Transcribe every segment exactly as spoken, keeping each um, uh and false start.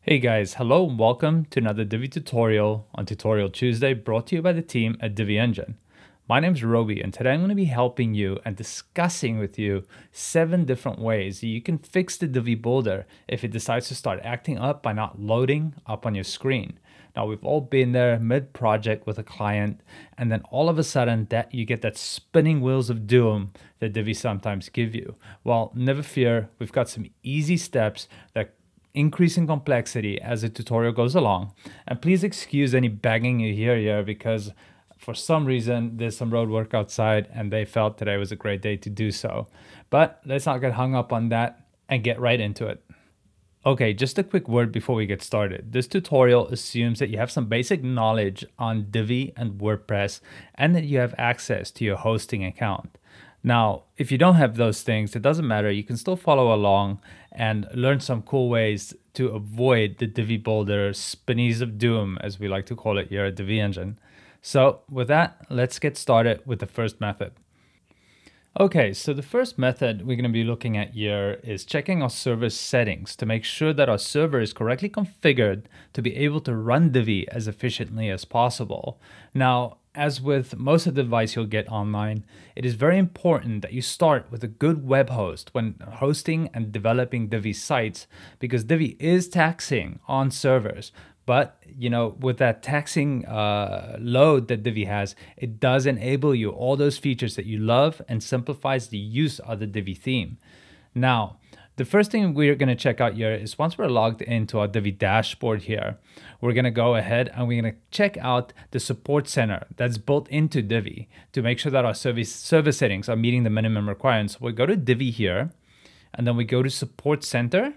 Hey guys, hello and welcome to another Divi tutorial on Tutorial Tuesday brought to you by the team at Divi Engine. My name is Roby and today I'm going to be helping you and discussing with you seven different ways you can fix the Divi Builder if it decides to start acting up by not loading up on your screen. Now we've all been there mid-project with a client and then all of a sudden that you get that spinning wheels of doom that Divi sometimes give you. Well, never fear, we've got some easy steps that increase in complexity as the tutorial goes along. And please excuse any banging you hear here because for some reason there's some road work outside and they felt today was a great day to do so. But let's not get hung up on that and get right into it. Okay, just a quick word before we get started. This tutorial assumes that you have some basic knowledge on Divi and WordPress and that you have access to your hosting account. Now, if you don't have those things, it doesn't matter. You can still follow along and learn some cool ways to avoid the Divi Builder spinnies of doom, as we like to call it here at Divi Engine. So with that, let's get started with the first method. Okay, so the first method we're going to be looking at here is checking our server settings to make sure that our server is correctly configured to be able to run Divi as efficiently as possible. Now, as with most of the advice you'll get online, it is very important that you start with a good web host when hosting and developing Divi sites because Divi is taxing on servers. But, you know, with that taxing uh, load that Divi has, it does enable you all those features that you love and simplifies the use of the Divi theme. Now, the first thing we're going to check out here is once we're logged into our Divi dashboard here, we're going to go ahead and we're going to check out the support center that's built into Divi to make sure that our service, service settings are meeting the minimum requirements. So we go to Divi here, and then we go to support center.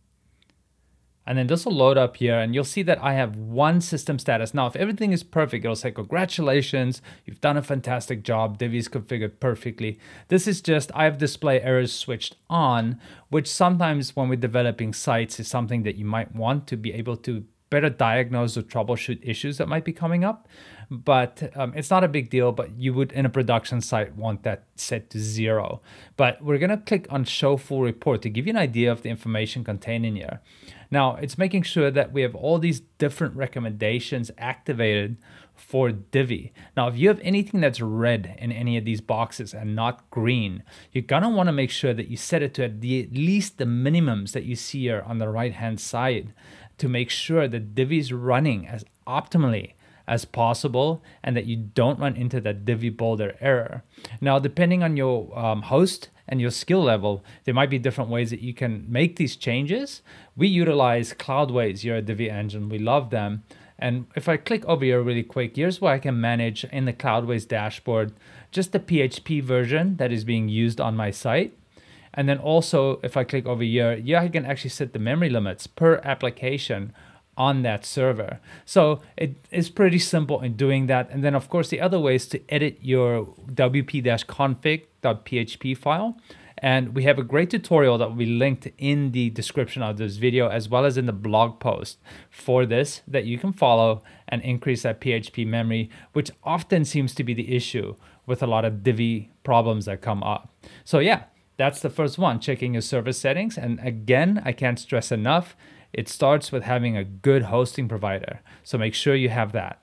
And then this will load up here and you'll see that I have one system status. Now, if everything is perfect, it'll say, congratulations, you've done a fantastic job. Divi is configured perfectly. This is just, I have display errors switched on, which sometimes when we're developing sites is something that you might want to be able to better diagnose or troubleshoot issues that might be coming up. But um, it's not a big deal, but you would in a production site want that set to zero. But we're gonna click on show full report to give you an idea of the information contained in here. Now it's making sure that we have all these different recommendations activated for Divi. Now, if you have anything that's red in any of these boxes and not green, you're gonna wanna make sure that you set it to at, the, at least the minimums that you see here on the right-hand side to make sure that Divi is running as optimally as possible and that you don't run into that Divi Builder error. Now, depending on your um, host and your skill level, there might be different ways that you can make these changes. We utilize Cloudways here at Divi Engine. We love them. And if I click over here really quick, here's where I can manage in the Cloudways dashboard just the P H P version that is being used on my site. And then also, if I click over here, yeah, I can actually set the memory limits per application on that server. So it is pretty simple in doing that. And then of course, the other way is to edit your w p config dot p h p file. And we have a great tutorial that will be linked in the description of this video, as well as in the blog post for this that you can follow and increase that P H P memory, which often seems to be the issue with a lot of Divi problems that come up. So yeah, that's the first one, checking your server settings. And again, I can't stress enough, it starts with having a good hosting provider. So make sure you have that.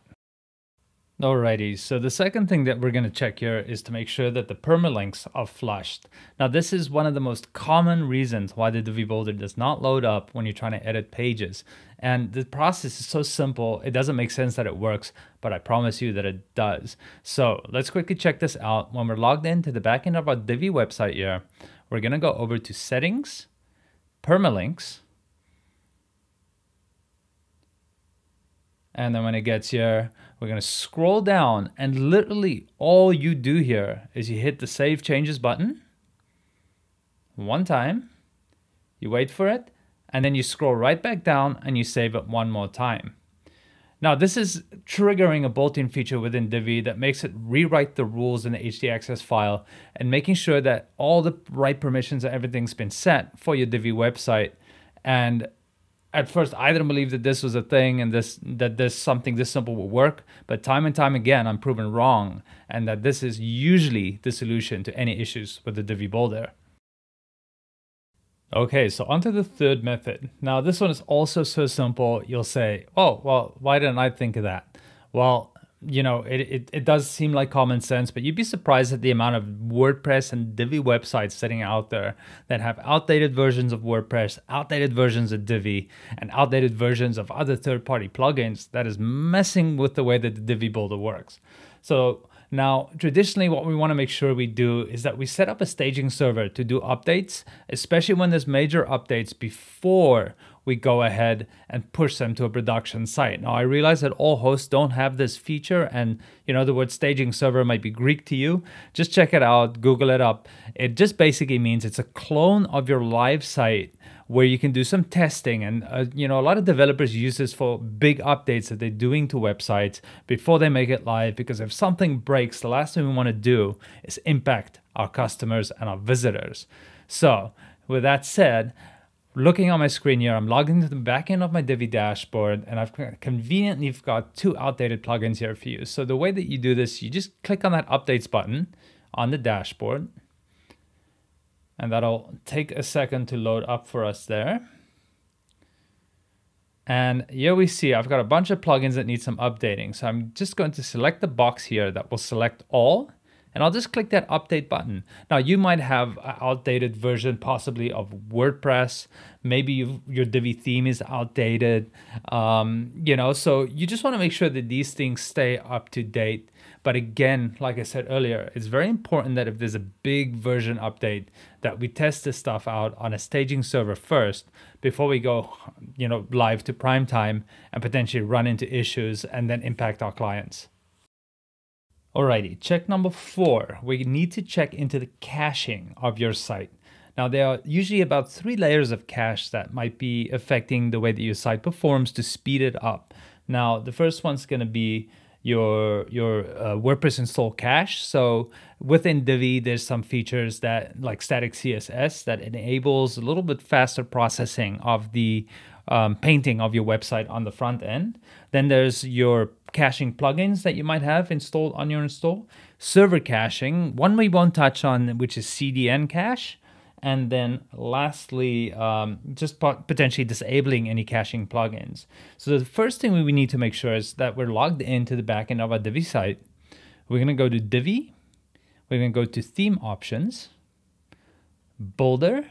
Alrighty, so the second thing that we're going to check here is to make sure that the permalinks are flushed. Now this is one of the most common reasons why the Divi Builder does not load up when you're trying to edit pages. And the process is so simple, it doesn't make sense that it works, but I promise you that it does. So let's quickly check this out. When we're logged into the backend of our Divi website here, we're going to go over to Settings, Permalinks, and then when it gets here, we're going to scroll down and literally all you do here is you hit the Save Changes button one time, you wait for it, and then you scroll right back down and you save it one more time. Now this is triggering a built-in feature within Divi that makes it rewrite the rules in the H D access file and making sure that all the right permissions and everything's been set for your Divi website. And at first, I didn't believe that this was a thing and this that this something this simple would work, but time and time again, I'm proven wrong, and that this is usually the solution to any issues with the Divi Builder. Okay, so onto the third method. Now, this one is also so simple. You'll say, oh, well, why didn't I think of that? Well, you know, it, it, it does seem like common sense, but you'd be surprised at the amount of WordPress and Divi websites sitting out there that have outdated versions of WordPress, outdated versions of Divi, and outdated versions of other third-party plugins that is messing with the way that the Divi Builder works. So now, traditionally, what we want to make sure we do is that we set up a staging server to do updates, especially when there's major updates before we go ahead and push them to a production site. Now, I realize that all hosts don't have this feature, and you know the word staging server might be Greek to you. Just check it out, Google it up. It just basically means it's a clone of your live site where you can do some testing. And uh, you know, a lot of developers use this for big updates that they're doing to websites before they make it live, because if something breaks, the last thing we want to do is impact our customers and our visitors. So with that said, looking on my screen here, I'm logged into the back end of my Divi dashboard, and I've conveniently got two outdated plugins here for you. So the way that you do this, you just click on that updates button on the dashboard, and that'll take a second to load up for us there. And here we see I've got a bunch of plugins that need some updating. So I'm just going to select the box here that will select all, and I'll just click that update button. Now, you might have an outdated version possibly of WordPress. Maybe you've, your Divi theme is outdated. Um, you know, so you just want to make sure that these things stay up to date. But again, like I said earlier, it's very important that if there's a big version update, that we test this stuff out on a staging server first before we go, you know, live to prime time and potentially run into issues and then impact our clients. Alrighty, check number four. We need to check into the caching of your site. Now, there are usually about three layers of cache that might be affecting the way that your site performs to speed it up. Now, the first one's going to be your your uh, WordPress install cache. So within Divi, there's some features that like static C S S that enables a little bit faster processing of the um, painting of your website on the front end. Then there's your caching plugins that you might have installed on your install. Server caching, one we won't touch on, which is C D N cache. And then lastly, um, just potentially disabling any caching plugins. So the first thing we need to make sure is that we're logged into the backend of our Divi site. We're going to go to Divi. We're going to go to Theme Options, Builder,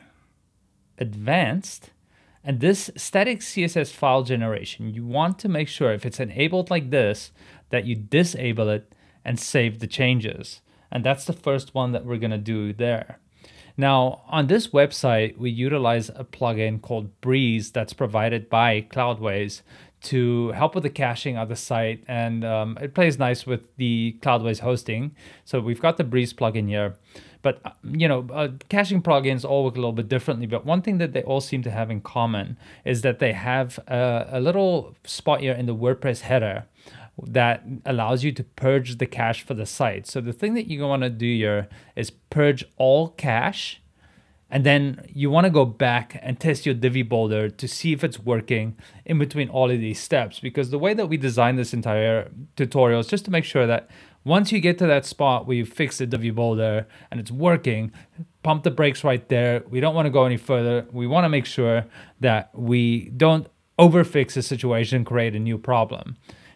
Advanced, and this static C S S file generation. You want to make sure if it's enabled like this, that you disable it and save the changes. And that's the first one that we're going to do there. Now, on this website, we utilize a plugin called Breeze that's provided by Cloudways to help with the caching of the site, and um, it plays nice with the Cloudways hosting. So we've got the Breeze plugin here. But, you know, uh, caching plugins all work a little bit differently, but one thing that they all seem to have in common is that they have a, a little spot here in the WordPress header that allows you to purge the cache for the site. So the thing that you want to do here is purge all cache, and then you want to go back and test your Divi Builder to see if it's working in between all of these steps. Because the way that we designed this entire tutorial is just to make sure that once you get to that spot where you fix the Divi Builder and it's working, pump the brakes right there. We don't want to go any further. We want to make sure that we don't overfix the situation, create a new problem.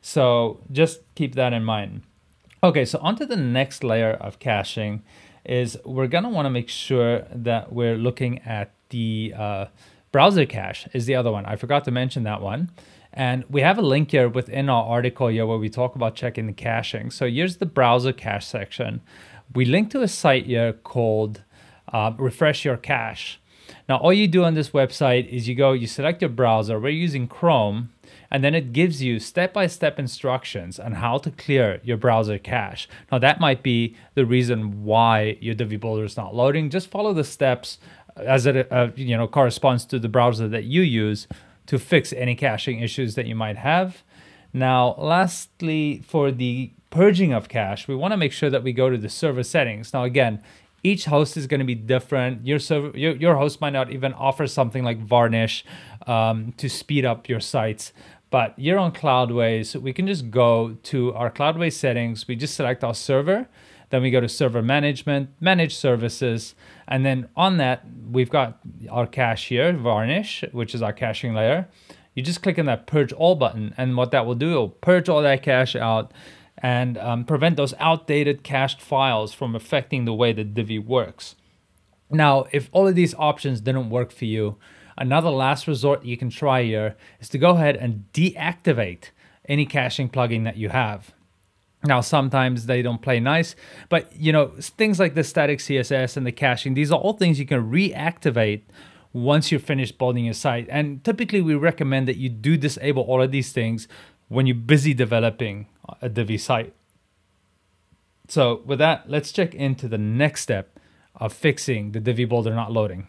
So just keep that in mind. Okay, so onto the next layer of caching is we're gonna wanna make sure that we're looking at the uh, browser cache is the other one. I forgot to mention that one. And we have a link here within our article here where we talk about checking the caching. So here's the browser cache section. We link to a site here called uh, Refresh Your Cache. Now, all you do on this website is you go, you select your browser. We're using Chrome. And then it gives you step-by-step instructions on how to clear your browser cache. Now, that might be the reason why your Divi Builder is not loading. Just follow the steps as it uh, you know, corresponds to the browser that you use to fix any caching issues that you might have. Now, lastly, for the purging of cache, we want to make sure that we go to the server settings. Now, again, each host is going to be different. Your server, your, your host might not even offer something like Varnish um, to speed up your sites. But here on Cloudways, we can just go to our Cloudways settings. We just select our server. Then we go to server management, manage services. And then on that, we've got our cache here, varnish, which is our caching layer. You just click on that purge all button. And what that will do, it'll purge all that cache out and um, prevent those outdated cached files from affecting the way that Divi works. Now, if all of these options didn't work for you, another last resort you can try here is to go ahead and deactivate any caching plugin that you have. Now, sometimes they don't play nice, but you know, things like the static C S S and the caching, these are all things you can reactivate once you're finished building your site. And typically we recommend that you do disable all of these things when you're busy developing a Divi site. So with that, let's check into the next step of fixing the Divi Builder not loading.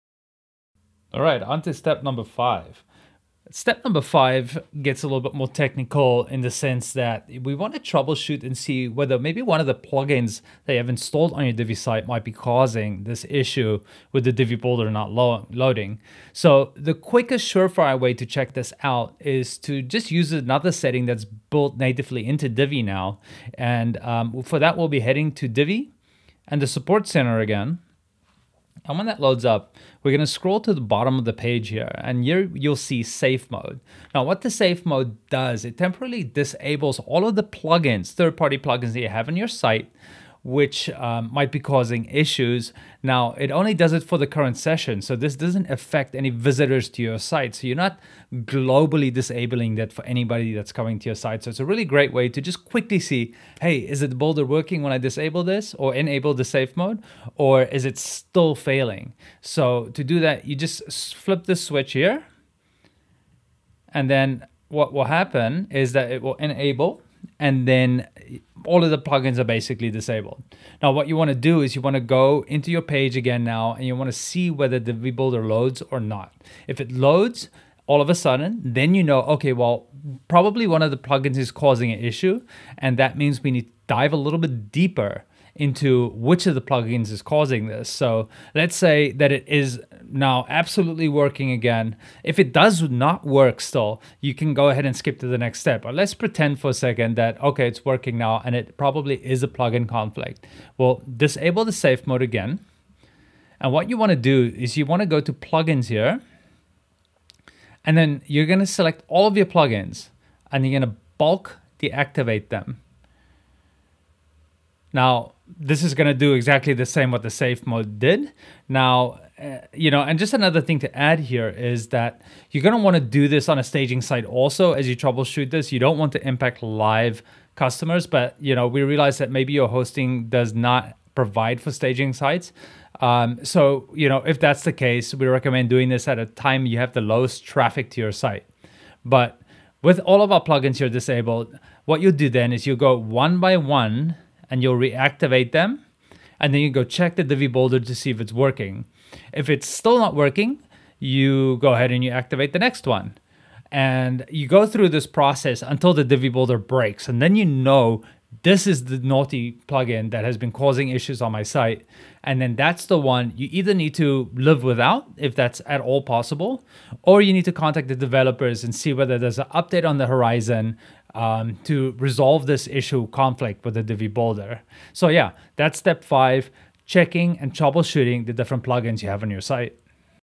All right, on to step number five. Step number five gets a little bit more technical in the sense that we want to troubleshoot and see whether maybe one of the plugins that you have installed on your Divi site might be causing this issue with the Divi Builder not lo loading. So the quickest surefire way to check this out is to just use another setting that's built natively into Divi now. And um, for that, we'll be heading to Divi and the Support Center again. And when that loads up, we're going to scroll to the bottom of the page here, and here you'll see safe mode. Now, what the safe mode does, it temporarily disables all of the plugins, third-party plugins that you have on your site, which um, might be causing issues. Now, it only does it for the current session, so this doesn't affect any visitors to your site. So you're not globally disabling that for anybody that's coming to your site. So it's a really great way to just quickly see, hey, is the Builder working when I disable this or enable the safe mode, or is it still failing? So to do that, you just flip the switch here, and then what will happen is that it will enable, and then all of the plugins are basically disabled. Now, what you want to do is you want to go into your page again now, and you want to see whether the Divi Builder loads or not. If it loads, all of a sudden, then you know, okay, well, probably one of the plugins is causing an issue, and that means we need to dive a little bit deeper into which of the plugins is causing this. So let's say that it is now absolutely working again. If it does not work still, you can go ahead and skip to the next step. But let's pretend for a second that, okay, it's working now and it probably is a plugin conflict. Well, disable the safe mode again. And what you want to do is you want to go to plugins here, and then you're going to select all of your plugins and you're going to bulk deactivate them. Now, this is going to do exactly the same what the safe mode did. Now, uh, you know, and just another thing to add here is that you're going to want to do this on a staging site also as you troubleshoot this. You don't want to impact live customers, but, you know, we realize that maybe your hosting does not provide for staging sites. Um, so, you know, if that's the case, we recommend doing this at a time you have the lowest traffic to your site. But with all of our plugins here disabled, what you'll do then is you'll go one by one and you'll reactivate them, and then you go check the Divi Builder to see if it's working. If it's still not working, you go ahead and you activate the next one. And you go through this process until the Divi Builder breaks, and then you know this is the naughty plugin that has been causing issues on my site. And then that's the one you either need to live without, if that's at all possible, or you need to contact the developers and see whether there's an update on the horizon um, to resolve this issue conflict with the Divi Builder. So yeah, that's step five, checking and troubleshooting the different plugins you have on your site.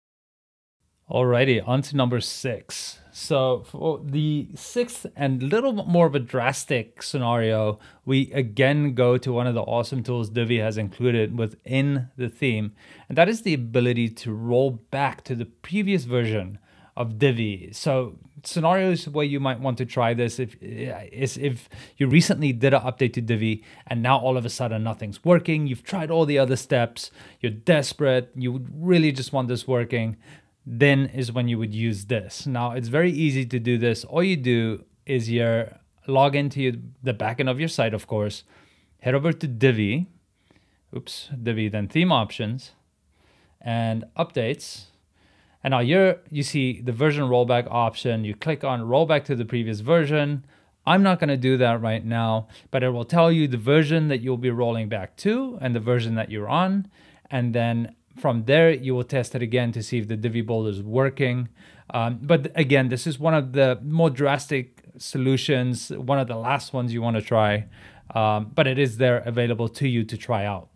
Alrighty, on to number six. So for the sixth and little bit more of a drastic scenario, we again go to one of the awesome tools Divi has included within the theme, and that is the ability to roll back to the previous version of Divi. So scenarios where you might want to try this if is if you recently did an update to Divi and now all of a sudden nothing's working. You've tried all the other steps, you're desperate, you would really just want this working. Then is when you would use this. Now, it's very easy to do this. All you do is you log into your, the backend of your site, of course, head over to Divi, oops, Divi, then theme options and updates. And now here you see the version rollback option. You click on rollback to the previous version. I'm not going to do that right now, but it will tell you the version that you'll be rolling back to and the version that you're on. And then from there, you will test it again to see if the Divi Builder is working. Um, but again, this is one of the more drastic solutions, one of the last ones you want to try. um, but it is there available to you to try out.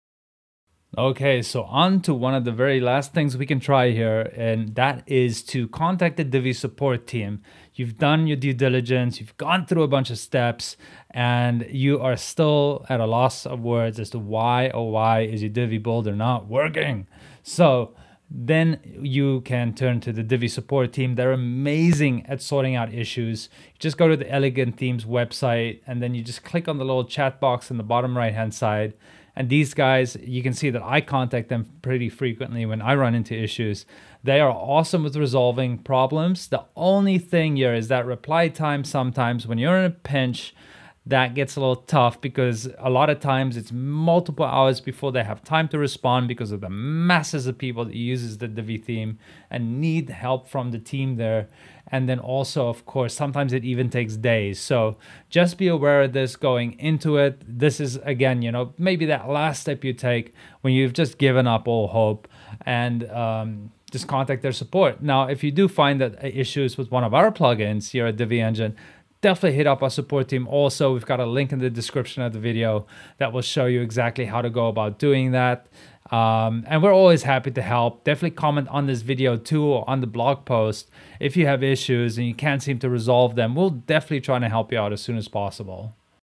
Okay, so on to one of the very last things we can try here, and that is to contact the Divi support team. You've done your due diligence, you've gone through a bunch of steps, and you are still at a loss of words as to why, oh why is your Divi Builder not working? So then you can turn to the Divi support team. They're amazing at sorting out issues. You just go to the Elegant Themes website, and then you just click on the little chat box in the bottom right hand side. And these guys, you can see that I contact them pretty frequently when I run into issues. They are awesome with resolving problems. The only thing here is that reply time sometimes when you're in a pinch, that gets a little tough because a lot of times it's multiple hours before they have time to respond because of the masses of people that uses the Divi theme and need help from the team there. And then also, of course, sometimes it even takes days. So just be aware of this going into it. This is, again, you know, maybe that last step you take when you've just given up all hope, and um, just contact their support. Now, if you do find that issues with one of our plugins here at Divi Engine, definitely hit up our support team. Also, we've got a link in the description of the video that will show you exactly how to go about doing that. Um, and we're always happy to help. Definitely comment on this video too, or on the blog post if you have issues and you can't seem to resolve them. We'll definitely try to help you out as soon as possible.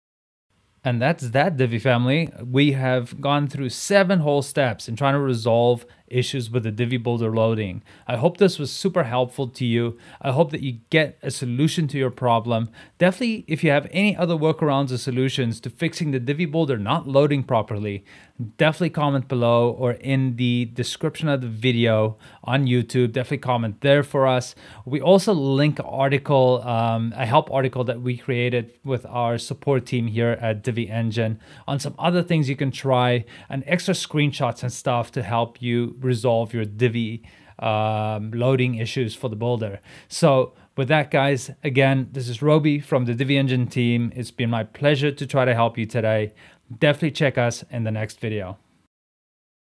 And that's that, Divi family. We have gone through seven whole steps in trying to resolve issues with the Divi Builder loading. I hope this was super helpful to you. I hope that you get a solution to your problem. Definitely, if you have any other workarounds or solutions to fixing the Divi Builder not loading properly, definitely comment below or in the description of the video on YouTube. Definitely comment there for us. We also link an article, um, a help article that we created with our support team here at Divi Engine on some other things you can try, and extra screenshots and stuff to help you resolve your Divi um, loading issues for the builder. So with that, guys, again, this is Roby from the Divi Engine team. It's been my pleasure to try to help you today. Definitely check us in the next video.